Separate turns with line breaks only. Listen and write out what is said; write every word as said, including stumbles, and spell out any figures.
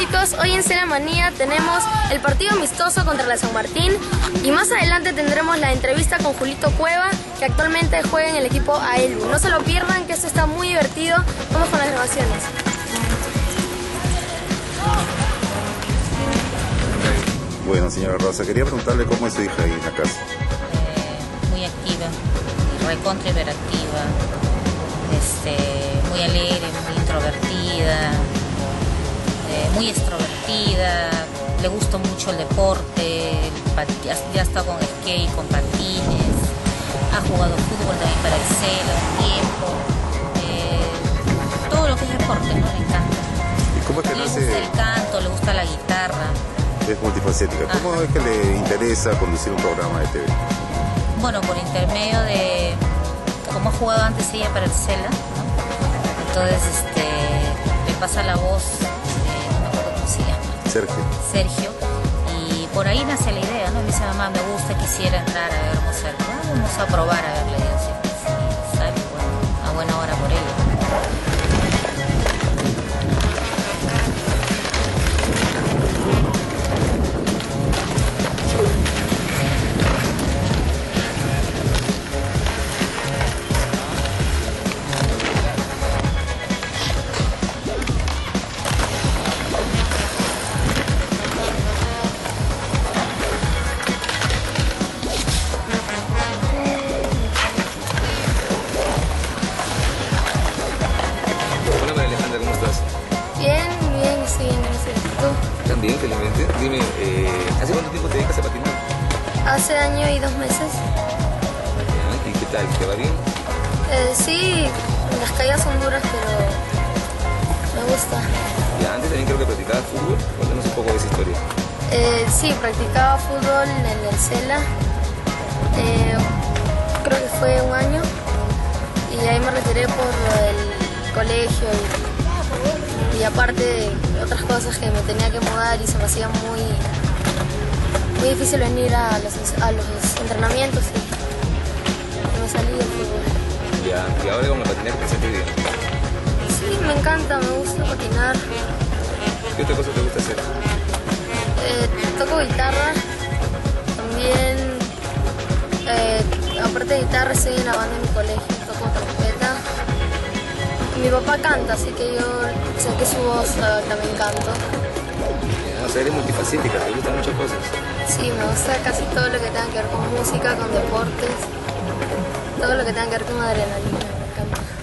chicos, hoy en Cela Manía tenemos el partido amistoso contra la San Martín y más adelante tendremos la entrevista con Julito Cueva, que actualmente juega en el equipo Aelbu. No se lo pierdan, que esto está muy divertido. Vamos con las grabaciones.
Bueno, señora Rosa, quería preguntarle cómo es su hija ahí en la casa.
Eh, muy activa, recontra hiperactiva, este, muy alegre, muy introvertida, eh, muy extrovertida, le gusta mucho el deporte, el pat- ya, ya está con skate, con patines, ha jugado fútbol también para el Cela un tiempo, eh, todo lo que es deporte, ¿no? Le encanta.
¿Y cómo es que
Le
nace?
gusta el canto, le gusta la guitarra.
Es multifacética. ¿Cómo
Ajá.
es que le interesa conducir un programa de T V?
Bueno, por intermedio de cómo ha jugado antes ella para el Cela, ¿no? Entonces este, le pasa la voz, eh, no me acuerdo cómo se llama,
Sergio.
Sergio, y por ahí nace la idea, ¿no? Me dice, mamá, me gusta, quisiera entrar a ver Mozart. Ah, vamos a probar a ver, le digo, sí, sí, sale, bueno, a buena hora por ella.
Hola María Alejandra, ¿cómo estás?
Bien, bien, estoy bien, gracias. ¿Tú?
También, felizmente. Dime, eh, ¿hace cuánto tiempo te dedicas a patinar?
Hace año y dos meses.
Ya, ¿y qué tal? ¿Te va bien?
Eh, sí, las caídas son duras, pero me gusta.
Ya, antes también creo que practicabas fútbol. Cuéntanos un poco de esa historia.
Eh, sí, practicaba fútbol en el Cela. Eh, creo que fue un año. Y ahí me retiré por lo del colegio y, y aparte de otras cosas que me tenía que mudar y se me hacía muy, muy difícil venir a los, a los entrenamientos y me salí del fútbol.
Ya, y ahora con la patinar te sientes bien.
Sí, me encanta, me gusta patinar.
¿Qué otra cosa te gusta hacer?
Eh, toco guitarra, también, eh, aparte de guitarra, estoy en la banda de mi colegio, toco trompeta. Mi papá canta, así que yo sé que su voz eh, también canto.
Ya, o sea, eres multifacética, te gustan muchas cosas.
Sí, me gusta casi todo lo que tenga que ver con música, con deportes, todo lo que tenga que ver con adrenalina.